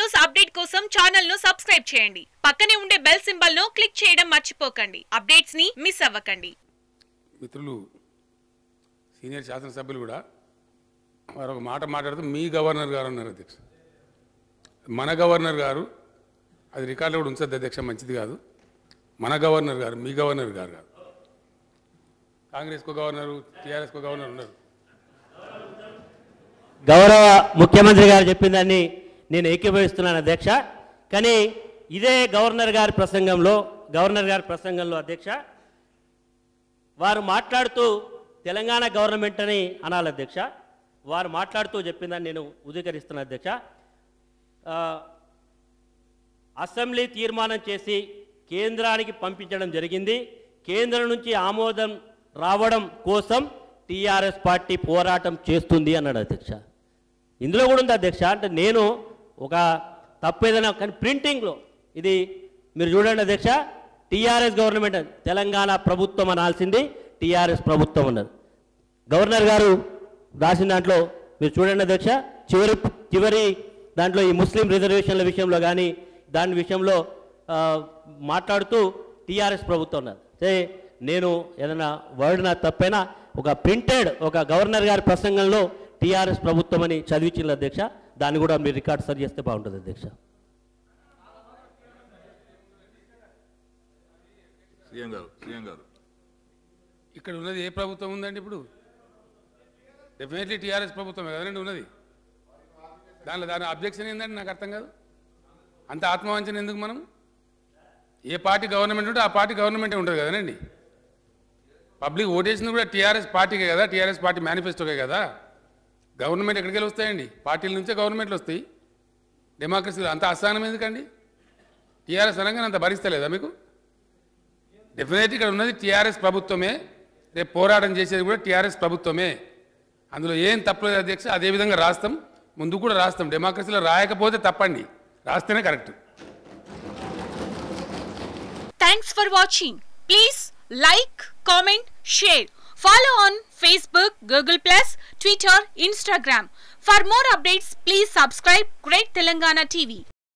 News update కోసం channel ను subscribe చేయండి. పక్కనే ఉండే బెల్ సింబల్ ను క్లిక్ చేయడం మర్చిపోకండి. అప్డేట్స్ ని మిస్ అవ్వకండి. మిత్రులు సీనియర్ శాసనసభ్యులు కూడా వారు ఒక మాట మాట్లాడుతూ మీ గవర్నర్ గారు అన్నారు అధ్యక్ష. మన గవర్నర్ గారు అది రికార్డులో కూడా ఉంచద్దు అధ్యక్ష, మంచిది కాదు. మన గవర్నర్ గారు, మీ గవర్నర్ గారు కాదు. కాంగ్రెస్కు గవర్నరు, టీఆర్ఎస్కు గవర్నర్ ఉన్నారు. గౌరవ ముఖ్యమంత్రి గారు చెప్పిన దాన్ని నేను ఏకీభవిస్తున్నాను అధ్యక్ష. కానీ ఇదే గవర్నర్ గారి ప్రసంగంలో అధ్యక్ష వారు మాట్లాడుతూ తెలంగాణ గవర్నమెంట్ అని అనాలి అధ్యక్ష. వారు మాట్లాడుతూ చెప్పిందని నేను ఉదీకరిస్తున్నాను అధ్యక్ష. అసెంబ్లీ తీర్మానం చేసి కేంద్రానికి పంపించడం జరిగింది. కేంద్రం నుంచి ఆమోదం రావడం కోసం టీఆర్ఎస్ పార్టీ పోరాటం చేస్తుంది అన్నాడు అధ్యక్ష. ఇందులో కూడా ఉంది అధ్యక్ష. అంటే నేను ఒక తప్పు ఏదైనా కానీ ప్రింటింగ్లో ఇది మీరు చూడండి అధ్యక్ష. టీఆర్ఎస్ గవర్నమెంట్ తెలంగాణ ప్రభుత్వం అనాల్సింది టీఆర్ఎస్ ప్రభుత్వం అన్నారు. గవర్నర్ గారు రాసిన దాంట్లో మీరు చూడండి అధ్యక్ష. చివరి దాంట్లో ఈ ముస్లిం రిజర్వేషన్ల విషయంలో కానీ దాని విషయంలో మాట్లాడుతూ టీఆర్ఎస్ ప్రభుత్వం అన్నారు. నేను ఏదైనా వర్డ్ నా తప్పైనా ఒక ప్రింటెడ్ ఒక గవర్నర్ గారి ప్రసంగంలో టీఆర్ఎస్ ప్రభుత్వం అని చదివించింది అధ్యక్ష. దాన్ని కూడా మీరు రికార్డ్ సరి చేస్తే బాగుంటుంది అధ్యక్ష. ఇక్కడ ఉన్నది ఏ ప్రభుత్వం ఉందండి? ఇప్పుడు డెఫినెట్లీ టీఆర్ఎస్ ప్రభుత్వమే కదండి ఉన్నది. దాని అబ్జెక్షన్ ఏంటంటే నాకు అర్థం కాదు. అంత ఆత్మవంచన ఎందుకు? మనం ఏ పార్టీ గవర్నమెంట్ ఉంటే ఆ పార్టీ గవర్నమెంటే ఉంటుంది కదండి. పబ్లిక్ ఓటేసింది కూడా టీఆర్ఎస్ పార్టీకే కదా, టీఆర్ఎస్ పార్టీ మేనిఫెస్టోకే కదా. గవర్నమెంట్ ఎక్కడికి వెళ్ళి వస్తాయండి? పార్టీల నుంచే గవర్నమెంట్లు వస్తాయి. డెమోక్రసీలో అంత అసహనం ఎందుకండి? టీఆర్ఎస్ అనగానే అంత భరిస్తలేదా మీకు? డెఫినెట్లీ ఇక్కడ ఉన్నది టీఆర్ఎస్ ప్రభుత్వమే. రేపు పోరాటం చేసేది కూడా టీఆర్ఎస్ ప్రభుత్వమే. అందులో ఏం తప్పలేదు అధ్యక్ష. అదేవిధంగా రాస్తాం, ముందు కూడా రాస్తాం. డెమోక్రసీలో రాయకపోతే తప్పండి, రాస్తేనే correct. Thanks for watching. Please like, comment, share. Follow on Facebook, Google+, Twitter, Instagram. For more updates, please subscribe Great Telangana TV.